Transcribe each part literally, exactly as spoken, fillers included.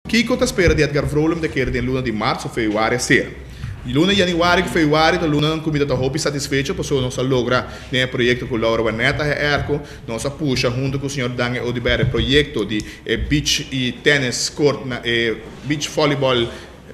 Kiko está espera de Edgar Vrolum de que de luna de março, februário, ser. Luna de januário, februário, a luna não comida está hobby satisfeito, porque nós logra né projeto com Laura Vanetta e Erco, nós puxa junto com o senhor Daniel Odiber projeto de eh, beach e tennis court, na, eh, beach volleyball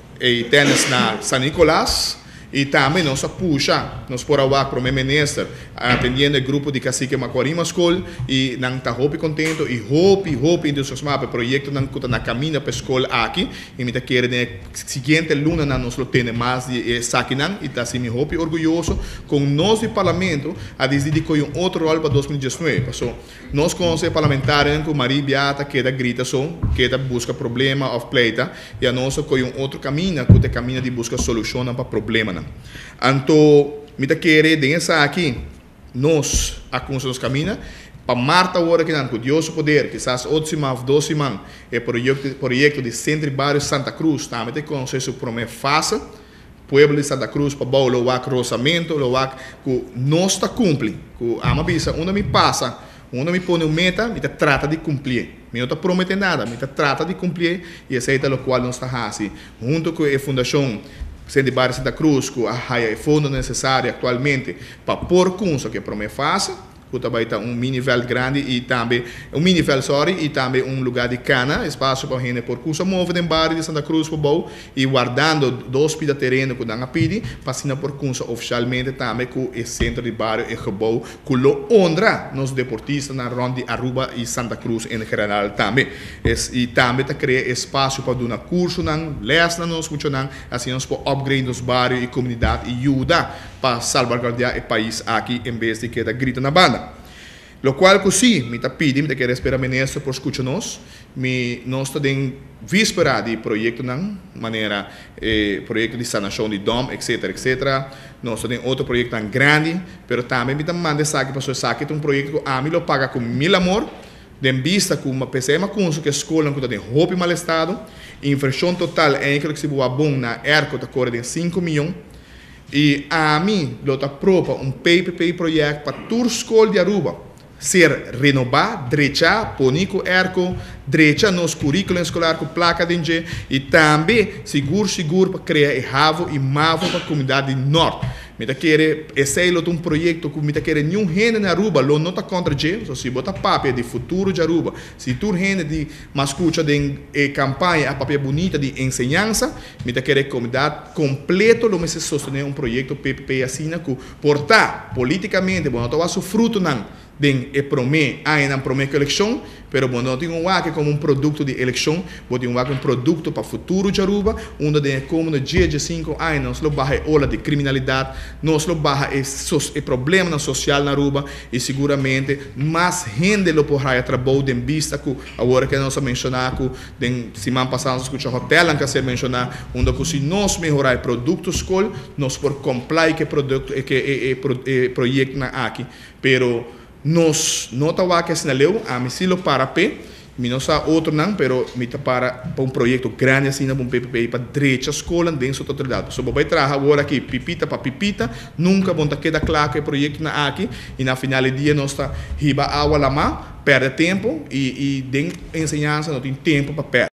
e tennis na San Nicolás. E também nós puxa, nós por agora para o ministro, atendendo o grupo de Cacique Macorima School, e não está hope contento, e hope, hope, entusiasmado, o projeto não está na caminho para a escola aqui, e me está querendo, seguinte luna, nós não temos mais de saque, e está assim, hope orgulhoso, com nós do parlamento, a decidir que um outro rol para dois mil e dezenove. So, nós, como parlamentares, com Maria Beata, que grita, so, que busca problema, of pleita, e a nós, com um outro caminho, que é caminho de buscar solução para problema. Então, me tá querer densa aqui, nós, a como nos caminha, para Marta agora que não, com Deus o poder, quizás oito semanas, doze semanas, é projeto, projeto de Centro de Bairro Santa Cruz, também tem conhecer o primeiro fase, Pueblo de Santa Cruz, para o loac roçamento, o loac que nós está cumpre, que a mabisa, onde me passa, onde me põe uma meta, me trata de cumprir. Me não está prometendo nada, me trata de cumprir, e esse é o qual nós está assim, junto com a Fundação Centro de Bairro Santa Cruz, que há fundo necessário atualmente para pôr curso que promete fácil, que também está um minivel grande e também um minivel sorry e também um lugar de cana, espaço para gente por curso móvel em bairro de Santa Cruz para bom e guardando dois pida terreno que dão a pedir para assinar por curso oficialmente também com o centro de bairro e bom que lo honra nos deportistas na ronda de Aruba e Santa Cruz em geral também e também está criar espaço para dar curso não les não nos funcionam assim nós para upgrade nos bairros e comunidade e ajudar para salvaguardar o país aqui em vez de que da grita na banda. Lo qual così mi ta pidi, mi ta quer espera ministro por escucha nos, mi nós ta den víspera de projeto nan, maneira eh, projeto de sanação de dom, etc, etc. Nós ta den outro projeto tan grande, pero também mi ta manda saque para so saque um projeto que a mi lo paga com mil amor, den vista com uma pessoa ma kunso que escola que ta den roupa mal estado, inversão total é que se boa bom na erco ta corre de cinco milhões. E a mim, lo ta propa um P P P projeto para toda a escola de Aruba ser renovar, drecha, ponico erco, drecha nos currículo escolar com placa de enje e também seguro, seguro para criar e ravo e mavo para a comunidade norte. Me tá querer, esse é um projeto que me tá querer nenhum rende na Aruba, lo não tá contra gente, se bota papel de futuro de Aruba, se tu rende de mascucha de eh, campanha, a papel bonita de ensinança, me tá querer comunidade completo, lo me se sostener um projeto P P P assim, que portar politicamente, bom, não tá fruto não. Den e promê, ainda promê que eleição, pero bom, não tem um que como um produto de eleição, bom, tem um um produto para o futuro de Aruba, onde tem como no dia de cinco anos, nós lo barra ola de criminalidade, nós lo barra o problema social na Aruba, e seguramente mais gente lo porra trabalho de vista que agora que nós mencionar que den semana passada nós escutamos hotel que ser mencionar, onde que se nós melhorar produtos escola, nós por comprar que produto que é projeto na aqui, pero nós não está que assinaleu a mim se lo para pé, me não sa outro não, pero me tá para para um projeto grande assim na um P P P para direita escola dentro da totalidade. So vai trazer agora aqui pipita para pipita, nunca vão tá queda claro que o projeto na aqui e na final do dia nós está riba água lá má, perde tempo e e den ensinança não tem tempo para perder.